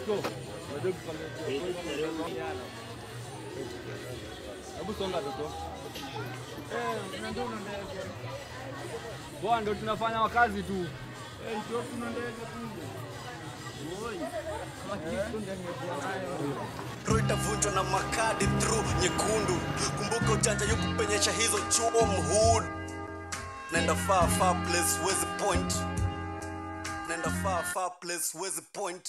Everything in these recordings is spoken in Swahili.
KINGSKO. Hebu songa toto. Ndio ndege. Bwana ndio tunafanya wakazi tu. Ndio tuna ndege tu. Roita vunjo na makadi through nyekundu. Kumbuka ujanja yuko penyesha hizo chuo mhood. Nenda far place where's the point? Nenda far place where's the point?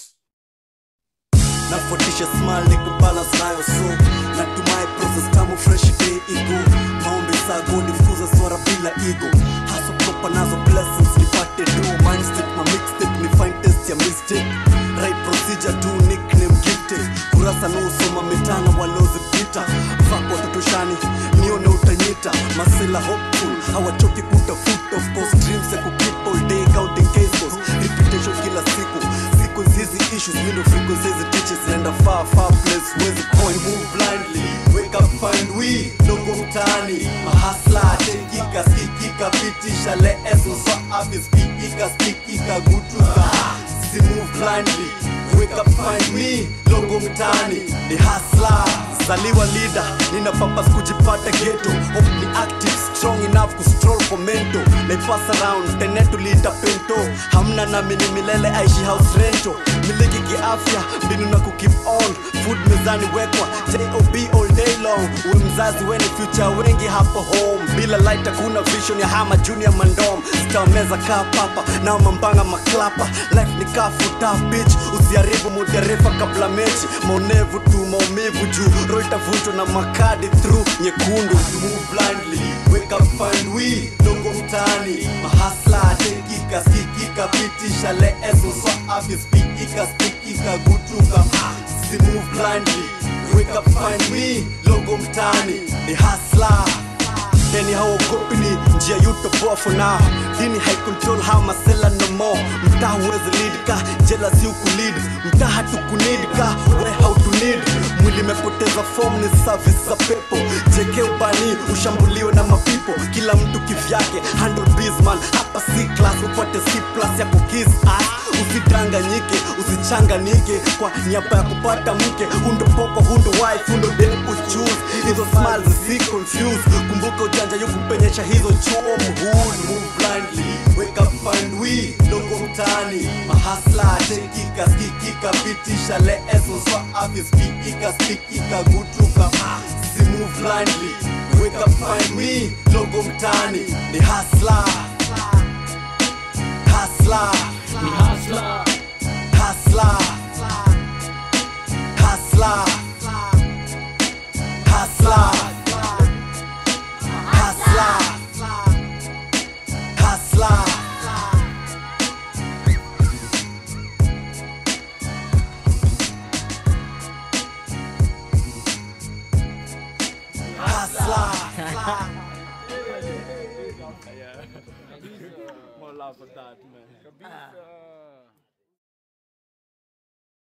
Nafuatisha smile ni kubalance nayo so natumai process tamu fresh day ego. Maombi saa godi fuza swara bila ego. Hustle proper nazo blessings nipate do. Mind state ma mixtape ni fine test ya mistake. Right procedure do nickname gifted. Kurasa no soma metana walozi pita. Fako tutoshani nione utanyita. Masela hopeful hawachoki kutafuta. Of course dreams ya kukeep all day counting KINGSKOs. Reputation kila siku. Hizi issues, middle frequencies, teachers, and a far place where's the point? Move blindly, wake up, find we, logo mtani, MaHUSTLAS, tekika, skikika, pitisha, le eso, so office, skikika, gutuka. See, move blindly, wake up, find me, logo mtani, the hustler, saliwa leader, nina papas kujipata ghetto, hope ni active, strong enough to stroll for mento, like pass around, tenetu lita pento, hamna na mini milele aishi house rento, miliki kiafya, mbinu na keep on, food mezani wekwa, J.O.B. all day long, uwe mzazi weni future wengi hapo home, bila light hakuna vision ya hama junior mandom, sitameza kaa papa, na mambanga maklapa, life ni kafuta bitch, usiharibu muderefa kabla mechi, maunevu tu maumivu juu, roita vunjo na makadi through nyekundu. Move blindly, wake up find we, logo mtani, MaHUSTLAS, tekika, skikika, pitisha, le eso, so office, skikika, gutuka. See, move blindly, wake up find me, logo mtani, the hustler. Deni hawaogopi ni njia yutoboa for now. Dini hai control how masela no more. Mtaa huwezi lead ka, jealousy ukulead. Mtaa hatukunid ka, we how to need. Mwili mepoteza form ni service za pepo. JK ubani, ushambuliwe na mapipo. Kila mtu kivyake, handle biz man. Hapa C class, upate C plus ya kukiss ass. Usidanganyike, usichanganike. Kwa niaba ya kupata mke, hundo poko, hundo wife, hundo dem uchoose. Hizo smiles zi confused. Kumbuka ujanja yuko penyesha hizo chuo mhood. Move blindly, wake up find we, logo mtani, MaHUSTLAS, tekika, skikika, pitisha, le eso, so office, skikika, gutuka. See, move blindly, wake up find me, logo mtani, the hustler. Hustler, MaHUSTLAS, hustler, hustler, hustler, hustler, hustler. More love for that, man.